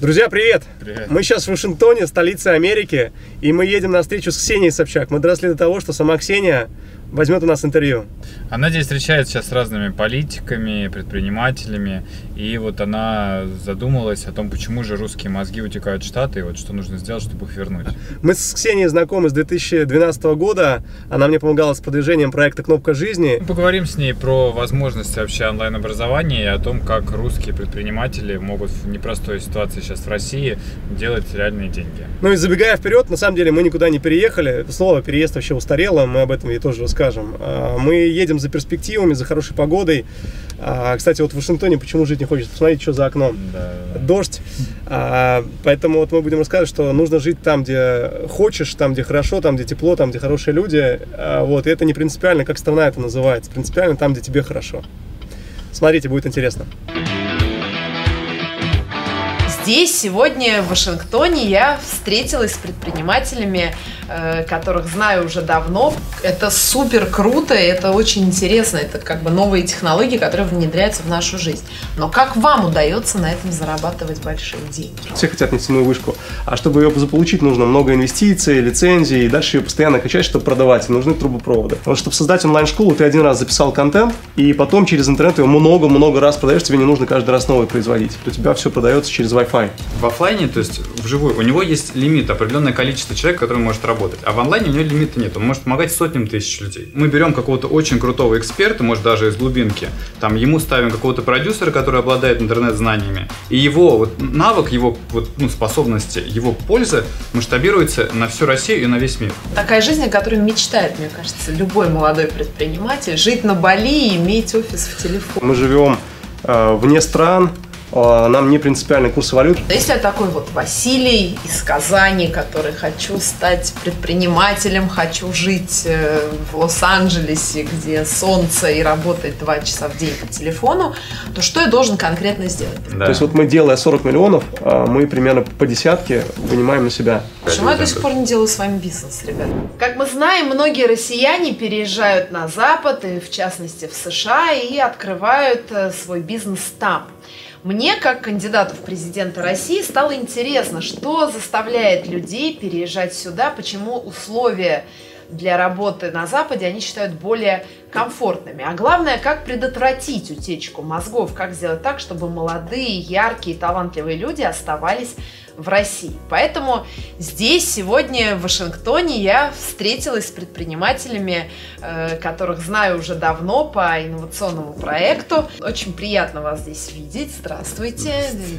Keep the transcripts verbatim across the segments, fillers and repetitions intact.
Друзья, привет! Привет! Мы сейчас в Вашингтоне, столице Америки, и мы едем на встречу с Ксенией Собчак. Мы доросли до того, что сама Ксения возьмет у нас интервью. Она здесь встречается сейчас с разными политиками, предпринимателями, и вот она задумалась о том, почему же русские мозги утекают в Штаты, и вот что нужно сделать, чтобы их вернуть. Мы с Ксенией знакомы с две тысячи двенадцатого года, она мне помогала с продвижением проекта «Кнопка жизни». Мы поговорим с ней про возможности вообще онлайн-образования и о том, как русские предприниматели могут в непростой ситуации сейчас в России делать реальные деньги. Ну и забегая вперед, на самом деле мы никуда не переехали, слово «переезд» вообще устарело, мы об этом ей тоже расскажем. Мы едем за перспективами, за хорошей погодой. Кстати, вот в Вашингтоне почему жить не хочется? Посмотрите, что за окном. Да. Дождь. Поэтому вот мы будем рассказывать, что нужно жить там, где хочешь, там, где хорошо, там, где тепло, там, где хорошие люди. Вот. И это не принципиально, как страна это называется. Принципиально там, где тебе хорошо. Смотрите, будет интересно. Здесь сегодня, в Вашингтоне, я встретилась с предпринимателями, которых знаю уже давно. Это супер круто, это очень интересно. Это как бы новые технологии, которые внедряются в нашу жизнь. Но как вам удается на этом зарабатывать большие деньги? Все хотят нефтяную вышку. А чтобы ее заполучить, нужно много инвестиций, лицензий. И дальше ее постоянно качать, чтобы продавать. И нужны трубопроводы. Вот чтобы создать онлайн-школу, ты один раз записал контент, и потом через интернет его много-много раз продаешь. Тебе не нужно каждый раз новый производить. У тебя все продается через Wi-Fi. В офлайне, то есть вживую, у него есть лимит, определенное количество человек, который может работать. А в онлайне у него лимита нет. Он может помогать сотням тысяч людей. Мы берем какого-то очень крутого эксперта, может даже из глубинки, там ему ставим какого-то продюсера, который обладает интернет-знаниями, и его вот навык, его вот, ну, способности, его польза масштабируется на всю Россию и на весь мир. Такая жизнь, о которой мечтает, мне кажется, любой молодой предприниматель. Жить на Бали и иметь офис в телефоне. Мы живем э, вне стран. Нам не принципиальный курс валют. Если я такой вот Василий из Казани, который хочу стать предпринимателем, хочу жить в Лос-Анджелесе, где солнце, и работать два часа в день по телефону, то что я должен конкретно сделать? Да. То есть вот мы, делая сорок миллионов, мы примерно по десятке вынимаем на себя. Почему я до сих пор не делаю с вами бизнес, ребят? Как мы знаем, многие россияне переезжают на Запад, и в частности в США, и открывают свой бизнес там. Мне, как кандидату в президенты России, стало интересно, что заставляет людей переезжать сюда, почему условия для работы на Западе они считают более комфортными. А главное, как предотвратить утечку мозгов, как сделать так, чтобы молодые, яркие, талантливые люди оставались в России. Поэтому здесь, сегодня, в Вашингтоне, я встретилась с предпринимателями, которых знаю уже давно по инновационному проекту. Очень приятно вас здесь видеть. Здравствуйте.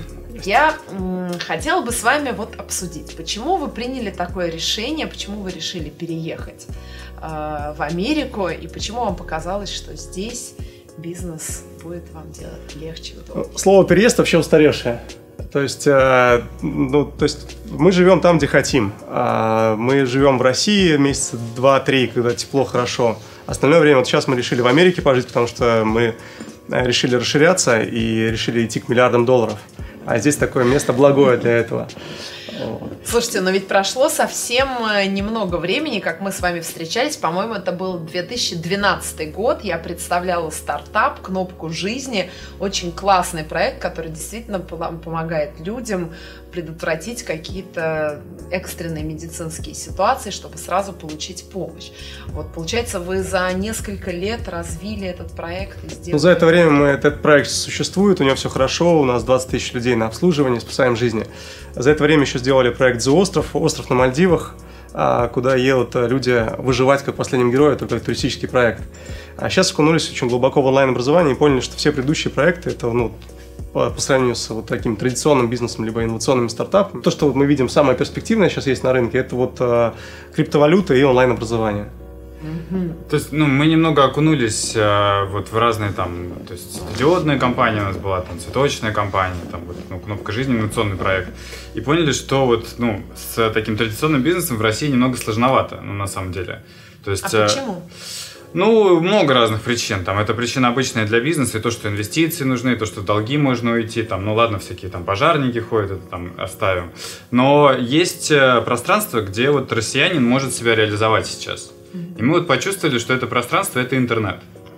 Я м, хотела бы с вами вот обсудить, почему вы приняли такое решение, почему вы решили переехать э, в Америку, и почему вам показалось, что здесь бизнес будет вам делать легче. Удобнее. Слово «переезд» вообще устаревшее. То есть, э, ну, то есть мы живем там, где хотим. Э, мы живем в России месяца два-три, когда тепло, хорошо. Остальное время, вот сейчас мы решили в Америке пожить, потому что мы решили расширяться и решили идти к миллиардам долларов. А здесь такое место благое для этого. Слушайте, но ведь прошло совсем немного времени, как мы с вами встречались. По-моему, это был две тысячи двенадцатый год. Я представляла стартап «Кнопку жизни». Очень классный проект, который действительно помогает людям предотвратить какие-то экстренные медицинские ситуации, чтобы сразу получить помощь. Вот, получается, вы за несколько лет развили этот проект и сделали... Ну, за это время мы, этот проект существует, у него все хорошо, у нас двадцать тысяч людей на обслуживание, спасаем жизни. За это время еще сделали проект «The Остров», остров на Мальдивах, куда едут люди выживать как в «Последнем герое», это как туристический проект. А сейчас окунулись очень глубоко в онлайн-образование и поняли, что все предыдущие проекты, это, ну, по, по сравнению с вот таким традиционным бизнесом, либо инновационными стартапами, то, что вот мы видим самое перспективное сейчас есть на рынке, это вот а, криптовалюта и онлайн-образование. Mm-hmm. То есть, ну, мы немного окунулись а, вот в разные там, то есть диодная компания у нас была, там цветочная компания, там вот, ну, «Кнопка жизни», инновационный проект, и поняли, что вот, ну, с таким традиционным бизнесом в России немного сложновато, ну, на самом деле. То есть, а почему? Ну, много разных причин. Там, это причина обычная для бизнеса, и то, что инвестиции нужны, и то, что в долги можно уйти. Там, ну ладно, всякие там пожарники ходят, это там оставим. Но есть пространство, где вот россиянин может себя реализовать сейчас. И мы вот почувствовали, что это пространство – это интернет.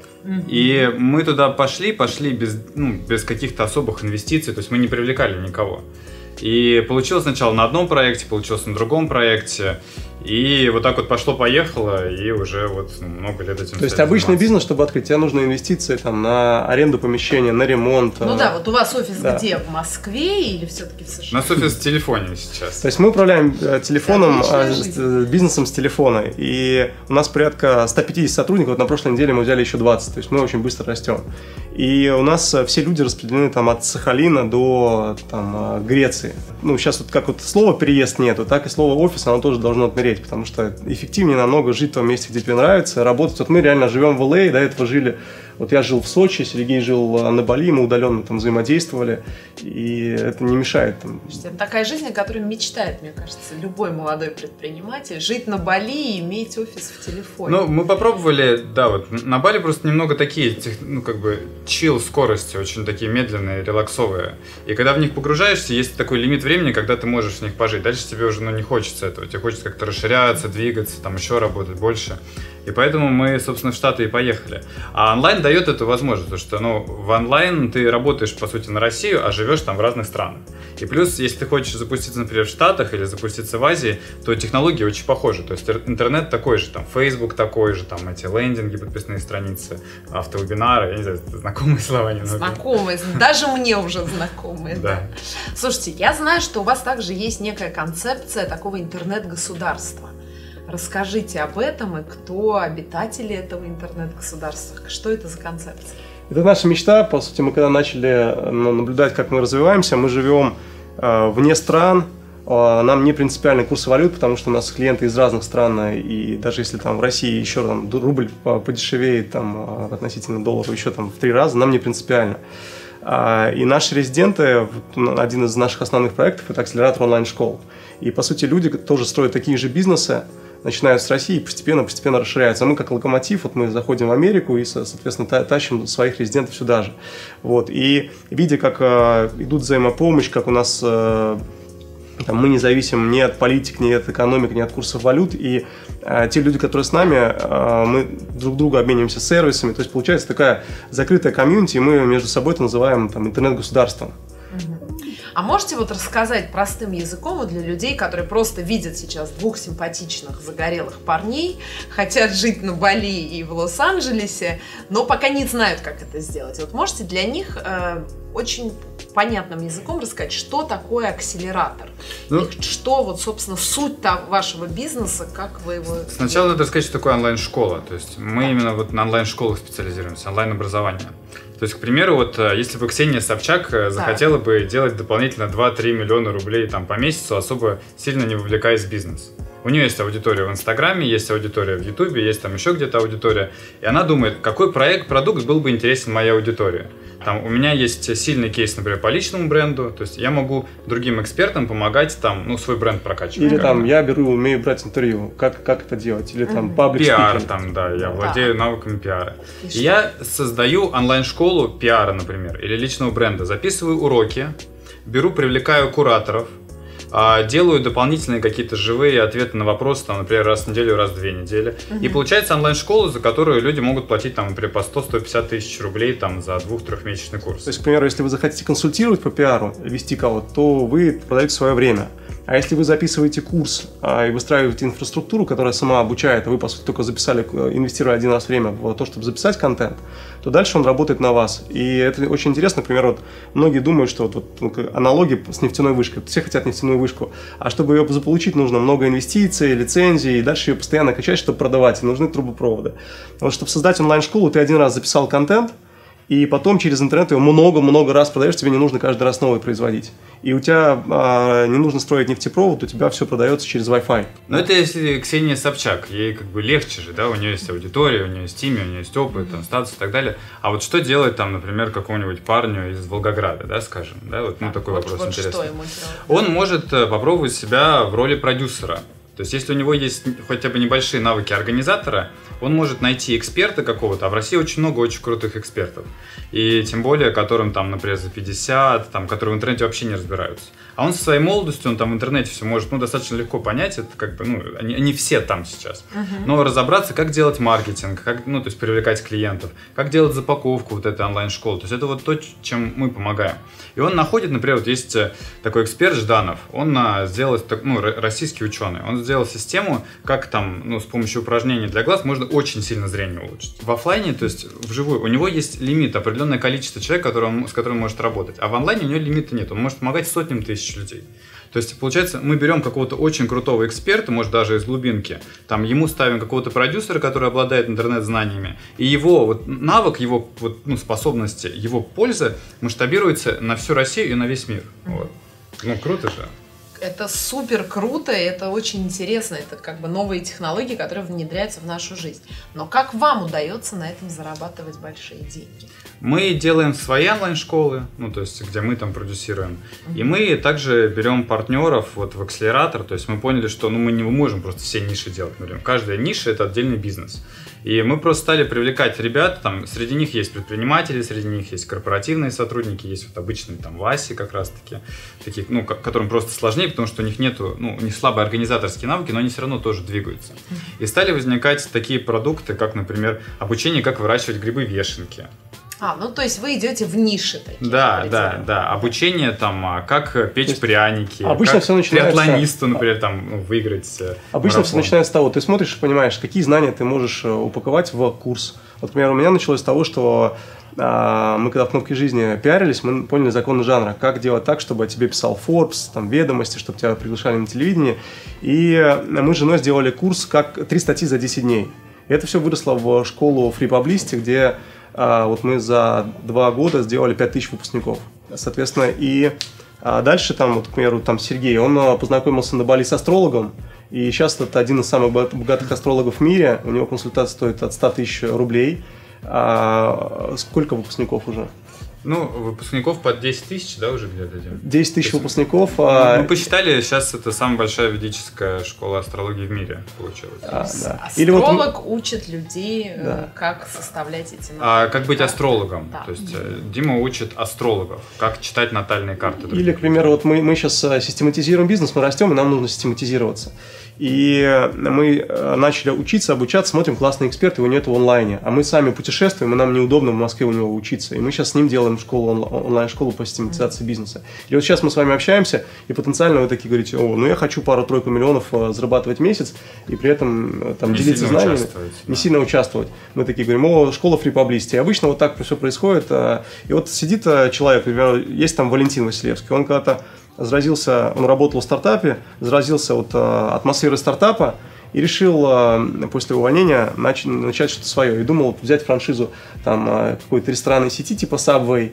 И мы туда пошли, пошли без, ну, без каких-то особых инвестиций, то есть мы не привлекали никого. И получилось сначала на одном проекте, получилось на другом проекте. И вот так вот пошло-поехало, и уже вот ну, много лет этим. То есть обычный заниматься. Бизнес, чтобы открыть, тебе нужны инвестиции там, на аренду помещения, на ремонт. Ну э... да, вот у вас офис да. где? В Москве или все-таки в США? У нас офис в телефоне сейчас. То есть мы управляем э, телефоном, э, с, бизнесом с телефона. И у нас порядка ста пятидесяти сотрудников. Вот на прошлой неделе мы взяли еще двадцать. То есть мы очень быстро растем. И у нас все люди распределены там, от Сахалина до там, Греции. Ну, сейчас вот как вот слова переезд нету, так и слово офис, оно тоже должно отмереть, потому что эффективнее намного жить в том месте, где тебе нравится, работать. Вот мы реально живем в эл эй, до этого жили, вот я жил в Сочи, Сергей жил на Бали, мы удаленно там взаимодействовали, и это не мешает. Там. Это такая жизнь, о которой мечтает, мне кажется, любой молодой предприниматель, жить на Бали и иметь офис в телефоне. Ну, мы попробовали, да, вот на Бали просто немного такие, ну, как бы, чил скорости, очень такие медленные, релаксовые. И когда в них погружаешься, есть такой лимит времени, когда ты можешь в них пожить. Дальше тебе уже ну, не хочется этого. Тебе хочется как-то расширяться, двигаться, там еще работать больше. И поэтому мы, собственно, в Штаты и поехали. А онлайн дает эту возможность, потому что ну, в онлайн ты работаешь, по сути, на Россию, а живешь там в разных странах. И плюс, если ты хочешь запуститься, например, в Штатах или запуститься в Азии, то технологии очень похожи. То есть интернет такой же, там Facebook такой же, там эти лендинги, подписные страницы, автовебинары, я не знаю, знакомые слова немного. Знакомые, даже мне уже знакомые. Да. Слушайте, я знаю, что у вас также есть некая концепция такого интернет-государства. Расскажите об этом и кто обитатели этого интернет-государства. Что это за концепция? Это наша мечта. По сути, мы когда начали наблюдать, как мы развиваемся, мы живем э, вне стран. Э, нам не принципиальны курсы валют, потому что у нас клиенты из разных стран. И даже если там в России еще там, рубль подешевеет там, относительно доллара еще там, в три раза, нам не принципиально. И наши резиденты, один из наших основных проектов, это акселератор онлайн-школ. И, по сути, люди тоже строят такие же бизнесы, начинают с России и постепенно-постепенно расширяются. А мы как локомотив, вот мы заходим в Америку и, соответственно, тащим своих резидентов сюда же. Вот. И видя, как э, идут взаимопомощь, как у нас э, там, мы не зависим ни от политик, ни от экономики, ни от курсов валют, и э, те люди, которые с нами, э, мы друг другу обмениваемся сервисами, то есть получается такая закрытая комьюнити, и мы между собой это называем там, интернет-государством. А можете вот рассказать простым языком вот для людей, которые просто видят сейчас двух симпатичных загорелых парней, хотят жить на Бали и в Лос-Анджелесе, но пока не знают, как это сделать. Вот можете для них э, очень понятным языком рассказать, что такое акселератор? Ну, и что вот, собственно, суть вашего бизнеса, как вы его... Сначала надо сказать, что такое онлайн-школа. То есть мы да. именно вот на онлайн-школах специализируемся, онлайн-образование. То есть, к примеру, вот если бы Ксения Собчак захотела бы делать дополнительно два-три миллиона рублей там, по месяцу, особо сильно не вовлекаясь в бизнес. У нее есть аудитория в Инстаграме, есть аудитория в Ютубе, есть там еще где-то аудитория. И она думает, какой проект, продукт был бы интересен моей аудитории. Там, у меня есть сильный кейс, например, по личному бренду. То есть я могу другим экспертам помогать там, ну, свой бренд прокачивать. Или там я беру, умею брать интервью. Как, как это делать? Или там паблик пиар, там, да, я владею да. навыками пиара. И, и я создаю онлайн-школу пиара, например, или личного бренда. Записываю уроки, беру, привлекаю кураторов, делаю дополнительные какие-то живые ответы на вопросы, там, например, раз в неделю, раз в две недели. Uh-huh. И получается онлайн-школа, за которую люди могут платить, там, например, по сто - сто пятьдесят тысяч рублей там, за двух-трехмесячный курс. То есть, к примеру, если вы захотите консультировать по пиару, вести кого-то, то вы продаете свое время. А если вы записываете курс а, и выстраиваете инфраструктуру, которая сама обучает, а вы, по сути, только записали, инвестируя один раз время в то, чтобы записать контент, то дальше он работает на вас. И это очень интересно. Например, вот многие думают, что вот, вот аналоги с нефтяной вышкой. Все хотят нефтяную вышку. А чтобы ее заполучить, нужно много инвестиций, лицензий, и дальше ее постоянно качать, чтобы продавать. И нужны трубопроводы. Вот, чтобы создать онлайн-школу, ты один раз записал контент, и потом через интернет его много-много раз продаешь, тебе не нужно каждый раз новый производить. И у тебя а, не нужно строить нефтепровод, у тебя все продается через Wi-Fi. Но это если Ксения Собчак, ей как бы легче же, да, у нее есть аудитория, у нее есть имя, у нее есть опыт, там, статус и так далее. А вот что делать там, например, какому-нибудь парню из Волгограда, да, скажем, да, вот ну, такой вот, вопрос вот интересный. Что ему Он может попробовать себя в роли продюсера. То есть, если у него есть хотя бы небольшие навыки организатора, он может найти эксперта какого-то, а в России очень много очень крутых экспертов. И тем более, которым там, например, за пятьдесят, там, которые в интернете вообще не разбираются. А он со своей молодостью, он там в интернете все может, ну, достаточно легко понять, это как бы, ну, они, они все там сейчас. Uh-huh. Но разобраться, как делать маркетинг, как, ну, то есть привлекать клиентов, как делать запаковку вот этой онлайн-школы. То есть это вот то, чем мы помогаем. И он находит, например, вот есть такой эксперт Жданов, он сделал, ну, российский ученый, он сделал систему, как там, ну, с помощью упражнений для глаз можно очень сильно зрение улучшить. В офлайне, то есть вживую, у него есть лимит, определенное количество человек, который он, с которым он может работать. А в онлайне у него лимита нет, он может помогать сотням тысяч людей. То есть, получается, мы берем какого-то очень крутого эксперта, может, даже из глубинки, там, ему ставим какого-то продюсера, который обладает интернет-знаниями, и его вот навык, его вот, ну, способности, его польза масштабируется на всю Россию и на весь мир. Вот. Ну, круто же. Это супер круто, и это очень интересно. Это как бы новые технологии, которые внедряются в нашу жизнь. Но как вам удается на этом зарабатывать большие деньги? Мы делаем свои онлайн-школы, ну, то есть, где мы там продюсируем. Mm-hmm. И мы также берем партнеров вот в акселератор. То есть мы поняли, что ну, мы не можем просто все ниши делать. Каждая ниша – это отдельный бизнес. И мы просто стали привлекать ребят, там, среди них есть предприниматели, среди них есть корпоративные сотрудники, есть вот обычные там Васи как раз-таки, такие, ну, которым просто сложнее, потому что у них нету, ну, у них слабые организаторские навыки, но они все равно тоже двигаются. И стали возникать такие продукты, как, например, обучение, как выращивать грибы-вешенки. А, ну то есть вы идете в ниши такие. Да, да, да. Обучение там, как печь пряники, обычно как все начинается... триатлонисту, например, там, ну, выиграть Обычно марафон. Все начинается с того, ты смотришь и понимаешь, какие знания ты можешь упаковать в курс. Вот, например, у меня началось с того, что а, мы когда в «Кнопке жизни» пиарились, мы поняли законы жанра, как делать так, чтобы о тебе писал Forbes, там, Ведомости, чтобы тебя приглашали на телевидение. И мы с женой сделали курс, как три статьи за десять дней. И это все выросло в школу Free Publicity, где а, вот мы за два года сделали пять тысяч выпускников. Соответственно, и а дальше, там, вот, к примеру, там Сергей, он познакомился на Бали с астрологом, и сейчас это один из самых богатых астрологов в мире, у него консультация стоит от ста тысяч рублей. А сколько выпускников уже? Ну, выпускников под десять тысяч, да, уже где-то? десять тысяч выпускников. Ну, а... Мы посчитали, сейчас это самая большая ведическая школа астрологии в мире получилась. А, да. Астролог вот... учит людей, да. как составлять эти натальные а, как быть астрологом. Да. То есть mm-hmm. Дима учит астрологов, как читать натальные карты. Или, к примеру, вот мы, мы сейчас систематизируем бизнес, мы растем, и нам нужно систематизироваться. И мы начали учиться, обучаться, смотрим, классный эксперт, его нет в онлайне. А мы сами путешествуем, и нам неудобно в Москве у него учиться. И мы сейчас с ним делаем школу, онлайн-школу по систематизации бизнеса. И вот сейчас мы с вами общаемся, и потенциально вы такие говорите: о, ну я хочу пару-тройку миллионов зарабатывать в месяц, и при этом там, не делиться знаниями, не да. сильно участвовать. Мы такие говорим: о, школа Free Publicity. И обычно вот так все происходит. И вот сидит человек, например, есть там Валентин Василевский, он когда-то заразился, он работал в стартапе, заразился от атмосферы стартапа и решил после увольнения начать, начать что-то свое. И думал взять франшизу там, какой-то ресторанной сети типа Subway.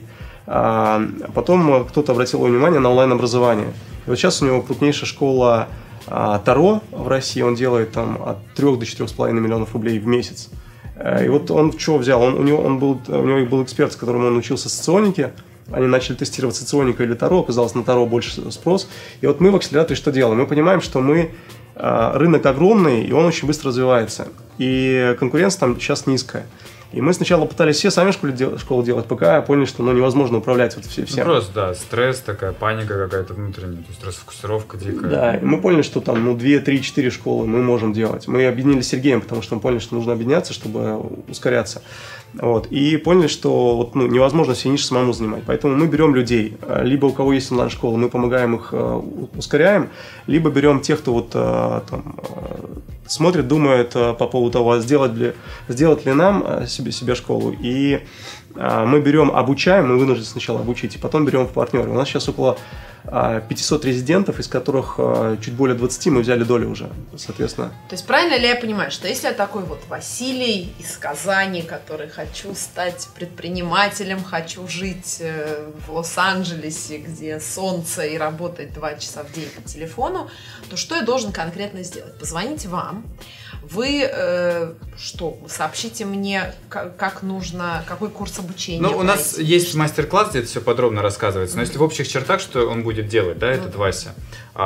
А потом кто-то обратил его внимание на онлайн-образование. И вот сейчас у него крупнейшая школа Таро в России, он делает там от трёх до четырёх с половиной миллионов рублей в месяц. И вот он чего взял? Он, у, него, он был, у него был эксперт, с которым он учился соционике. Они начали тестировать соционику или Таро, оказалось, на Таро больше спрос. И вот мы в акселераторе что делаем? Мы понимаем, что мы, рынок огромный, и он очень быстро развивается. И конкуренция там сейчас низкая. И мы сначала пытались все сами школу делать, школу делать, пока поняли, что ну, невозможно управлять вот всем. Ну, просто, да, стресс такая, паника какая-то внутренняя, то есть расфокусировка дикая. Да, и мы поняли, что там ну, две, три, четыре школы мы можем делать. Мы объединились с Сергеем, потому что мы поняли, что нужно объединяться, чтобы ускоряться. Вот. И поняли, что вот, ну, невозможно все ниши самому занимать. Поэтому мы берем людей, либо у кого есть онлайн-школа, мы помогаем их, ускоряем, либо берем тех, кто вот, там, смотрит, думает по поводу того, сделать ли, сделать ли нам себе, себе школу. И мы берем, обучаем, мы вынуждены сначала обучить, и потом берем в партнеры. У нас сейчас около пятьсот резидентов, из которых чуть более двадцати мы взяли долю уже, соответственно. То есть правильно ли я понимаю, что если я такой вот Василий из Казани, который хочу стать предпринимателем, хочу жить в Лос-Анджелесе, где солнце, и работать два часа в день по телефону, то что я должен конкретно сделать? Позвонить вам, вы э, что, сообщите мне, как, как нужно, какой курс обучения. Ну, у нас есть мастер-класс, где это все подробно рассказывается, но если в общих чертах, что он будет будет делать, да, этот Вася,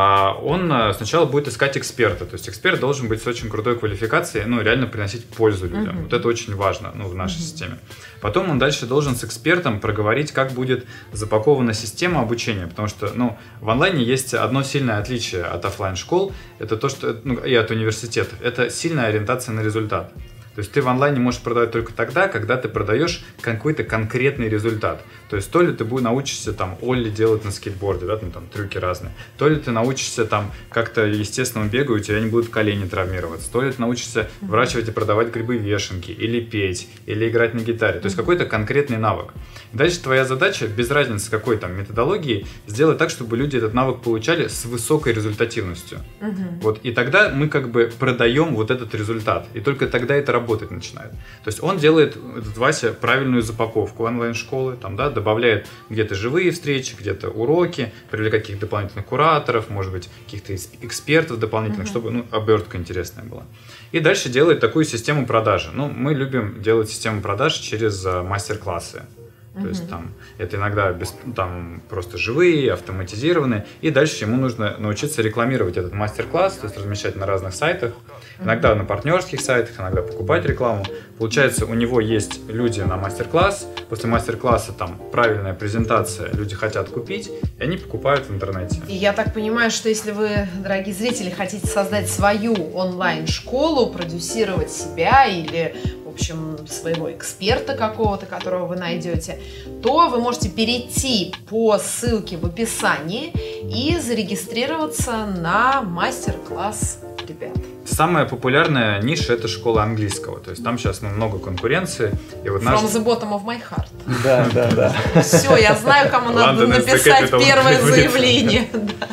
он сначала будет искать эксперта. То есть эксперт должен быть с очень крутой квалификацией, ну, реально приносить пользу людям. Uh-huh. Вот это очень важно, ну, в нашей uh-huh. системе. Потом он дальше должен с экспертом проговорить, как будет запакована система обучения. Потому что, ну, в онлайне есть одно сильное отличие от офлайн-школ. Это то, что, ну, и от университетов. Это сильная ориентация на результат. То есть ты в онлайне можешь продавать только тогда, когда ты продаешь какой-то конкретный результат. То есть то ли ты будешь научишься там олли делать на скейтборде, да, ну, там трюки разные, то ли ты научишься там как-то естественному бегу, у тебя не будут колени травмироваться, то ли ты научишься выращивать и продавать грибы-вешенки, или петь, или играть на гитаре. То есть какой-то конкретный навык. Дальше твоя задача, без разницы какой там методологии, сделать так, чтобы люди этот навык получали с высокой результативностью. Uh-huh. Вот, и тогда мы как бы продаем вот этот результат, и только тогда это работать начинает. То есть он делает, этот Вася, правильную запаковку онлайн-школы, там, да, добавляет где-то живые встречи, где-то уроки, привлекает каких-то дополнительных кураторов, может быть, каких-то экспертов дополнительных, uh-huh. чтобы, ну, обертка интересная была. И дальше делает такую систему продажи. Ну, мы любим делать систему продаж через а, мастер-классы. То uh-huh. есть там это иногда без, там просто живые, автоматизированные. И дальше ему нужно научиться рекламировать этот мастер-класс, то есть размещать на разных сайтах. Иногда на партнерских сайтах, иногда покупать рекламу. Получается, у него есть люди на мастер-класс. После мастер-класса там правильная презентация, люди хотят купить, и они покупают в интернете. И я так понимаю, что если вы, дорогие зрители, хотите создать свою онлайн-школу, продюсировать себя или, в общем, своего эксперта какого-то, которого вы найдете, то вы можете перейти по ссылке в описании и зарегистрироваться на мастер-класс ребят. Самая популярная ниша — это школа английского. То есть там сейчас ну, много конкуренции. И вот From наш... the bottom of my heart. Да, да, да. Все, я знаю, кому надо написать первое заявление.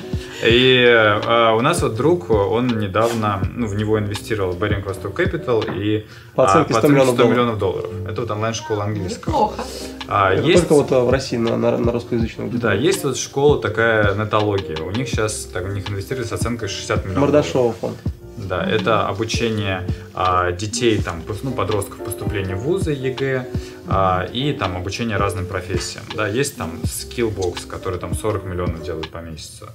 И а, у нас вот друг, он недавно, ну, в него инвестировал Baring Vostok Capital и по оценке а, сто миллионов миллионов долларов. Это вот онлайн-школа английского. Неплохо. А, это есть... только вот в России на, на, на русскоязычном. Да, есть вот школа такая нетология. У них сейчас, так, у них инвестировали с оценкой шестьдесят миллионов Мордашова фонд. Да, mm-hmm. это обучение а, детей, там, ну, подростков поступления в вузы, ЕГЭ, а, и там обучение разным профессиям. Да, есть там Skillbox, который там сорок миллионов делает по месяцу,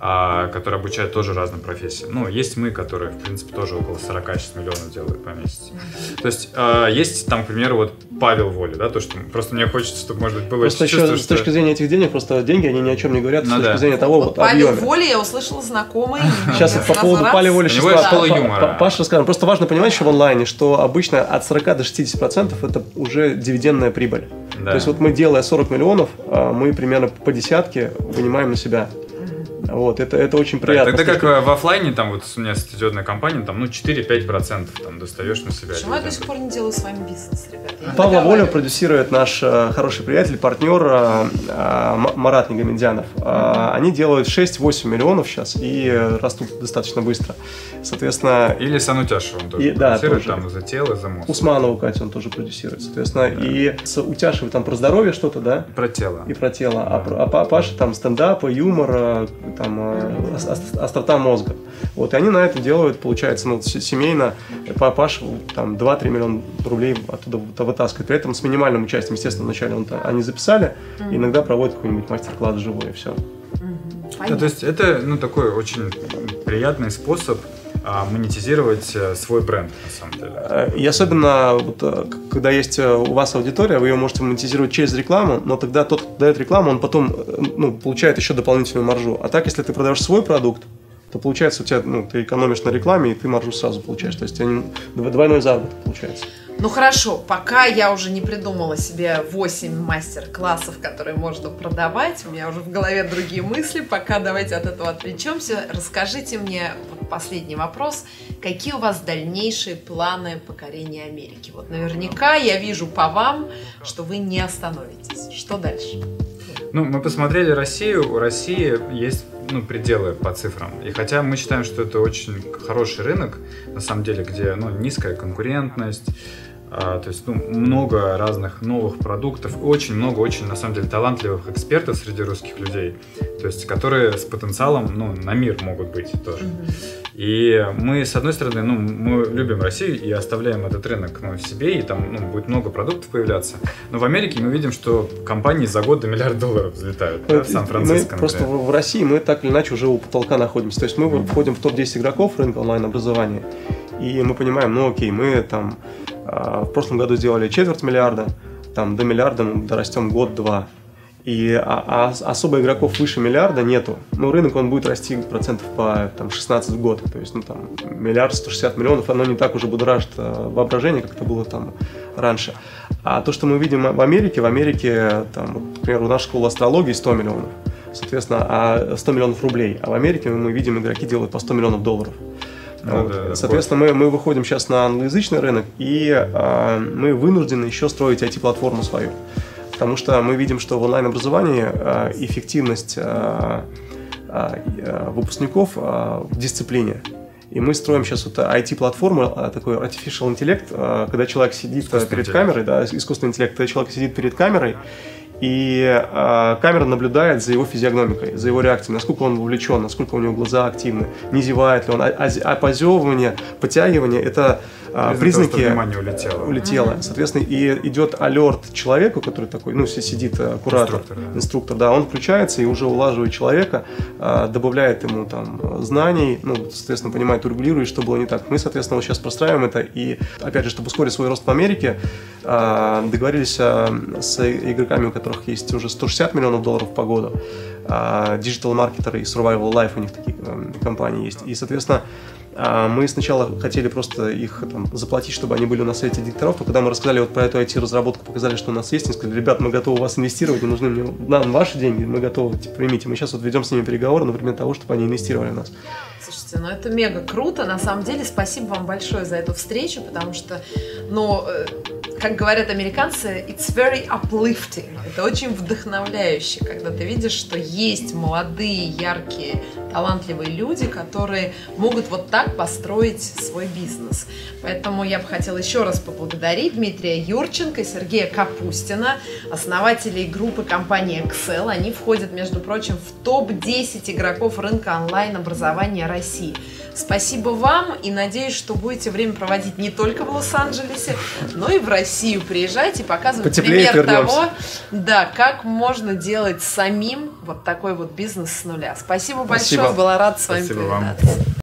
а, который обучает тоже разным профессиям. Ну, есть мы, которые, в принципе, тоже около сорок миллионов делают по месяцу. Mm-hmm. То есть а, есть там, к примеру, вот Павел Воля, да, то, что просто мне хочется, чтобы, может быть, было просто еще чувство, с что... точки зрения этих денег, просто деньги, они ни о чем не говорят, ну, с точки да. зрения того, вот, Павел объеме. Воля, я услышала знакомый. Сейчас по поводу Павла Воли сейчас школа юмора. Паша расскажем. Просто важно понимать еще в онлайне, что обычно от сорока до шестидесяти процентов это уже дивидендная прибыль. Да. То есть вот мы, делая сорок миллионов, мы примерно по десятке вынимаем на себя. Вот, это, это очень приятно. Да, тогда как в офлайне, там вот у меня статьетная компания, там, ну, четыре-пять процентов там достаешь на себя. Почему я до сих пор не делаю с вами бизнес, ребята? Павла Волю продюсирует наш э, хороший приятель, партнер э, э, Марат Негамедянов. Э, они делают шесть-восемь миллионов сейчас и растут достаточно быстро. Соответственно... Или Санутяшева он тоже и, продюсирует, да, там за тело, за мозг. Усманову Катю он тоже продюсирует. Соответственно, да. И с Утяшевой там про здоровье что-то, да? Про тело. И про тело. Да. А, а Паша там стендап, юмор, там, острота мозга. Вот, и они на это делают, получается, ну, семейно. Паша там два-три миллиона рублей оттуда вытаскивает. При этом с минимальным участием, естественно, вначале он, они записали, mm-hmm. иногда проводят какой-нибудь мастер-класс живой, и все. Mm-hmm. Да, то есть это, ну, такой очень приятный способ а, монетизировать свой бренд, на самом деле. И особенно, вот, когда есть у вас аудитория, вы ее можете монетизировать через рекламу, но тогда тот, кто дает рекламу, он потом, ну, получает еще дополнительную маржу. А так, если ты продаешь свой продукт, то получается у тебя, ну, ты экономишь на рекламе, и ты маржу сразу получаешь. То есть у тебя двойной заработок получается. Ну хорошо, пока я уже не придумала себе восемь мастер-классов, которые можно продавать, у меня уже в голове другие мысли, пока давайте от этого отвлечемся. Расскажите мне, вот последний вопрос, какие у вас дальнейшие планы покорения Америки? Вот наверняка я вижу по вам, что вы не остановитесь. Что дальше? Ну, мы посмотрели Россию, у России есть, ну, пределы по цифрам. И хотя мы считаем, что это очень хороший рынок, на самом деле, где, ну, низкая конкурентность, а, то есть, ну, много разных новых продуктов, очень много, очень, на самом деле, талантливых экспертов среди русских людей, то есть, которые с потенциалом, ну, на мир могут быть тоже. Mm-hmm. И мы, с одной стороны, ну, мы любим Россию и оставляем этот рынок ну, себе, и там ну, будет много продуктов появляться. Но в Америке мы видим, что компании за год до миллиарда долларов взлетают, да, в Сан-Франциско, мы просто в, в России мы так или иначе уже у потолка находимся. То есть мы mm-hmm. входим в топ десять игроков рынка онлайн-образования, и мы понимаем, ну окей, мы там э, в прошлом году сделали четверть миллиарда, там до миллиарда мы дорастем год-два. И а, а особо игроков выше миллиарда нету. Ну, рынок, он будет расти процентов по там, шестнадцать в год. То есть, ну, там, миллиард сто шестьдесят миллионов, оно не так уже будоражит воображение, как это было там раньше. А то, что мы видим в Америке, в Америке, там, вот, например, у нашей школы астрологии сто миллионов, соответственно, а сто миллионов рублей. А в Америке мы видим, игроки делают по сто миллионов долларов. Ну, вот. Да, соответственно, мы, мы выходим сейчас на англоязычный рынок, и а, мы вынуждены еще строить ай ти-платформу свою. Потому что мы видим, что в онлайн-образовании э, эффективность э, э, выпускников э, в дисциплине. И мы строим сейчас вот ай ти-платформу, э, такой artificial интеллект, э, когда человек сидит перед интеллект. камерой, да, искусственный интеллект, когда человек сидит перед камерой, и э, камера наблюдает за его физиогномикой, за его реакцией, насколько он вовлечен, насколько у него глаза активны, не зевает ли он, а, а позевывание, подтягивание – это э, признаки… Того, внимание улетело. улетело. Mm-hmm. Соответственно, и идет алерт человеку, который такой, ну, сидит куратор, инструктор, да. инструктор, да, он включается и уже улаживает человека, э, добавляет ему там знаний, ну, соответственно, понимает, урегулирует, что было не так. Мы, соответственно, вот сейчас простраиваем это, и, опять же, чтобы ускорить свой рост в Америке, э, договорились э, с игроками, у которых есть уже сто шестьдесят миллионов долларов по году, диджитал-маркетеры и Survival Life, у них такие компании есть. И, соответственно, мы сначала хотели просто их там заплатить, чтобы они были у нас среди директоров, но когда мы рассказали вот про эту ай ти-разработку, показали, что у нас есть, они сказали: ребят, мы готовы вас инвестировать, не нужны мне, нам ваши деньги, мы готовы, типа, примите. Мы сейчас вот ведем с ними переговоры, например, того, чтобы они инвестировали в нас. Слушайте, ну это мега круто, на самом деле, спасибо вам большое за эту встречу, потому что, ну, как говорят американцы, it's very uplifting, это очень вдохновляюще, когда ты видишь, что есть молодые, яркие, талантливые люди, которые могут вот так построить свой бизнес. Поэтому я бы хотела еще раз поблагодарить Дмитрия Юрченко и Сергея Капустина, основателей группы компании Excel. Они входят, между прочим, в топ десять игроков рынка онлайн-образования России. Спасибо вам, и надеюсь, что будете время проводить не только в Лос-Анджелесе, но и в Россию. Приезжайте и показывать Потеплее пример вернемся. того, да, как можно делать самим вот такой вот бизнес с нуля. Спасибо, Спасибо. большое, была рада с вами Спасибо вам. повидаться.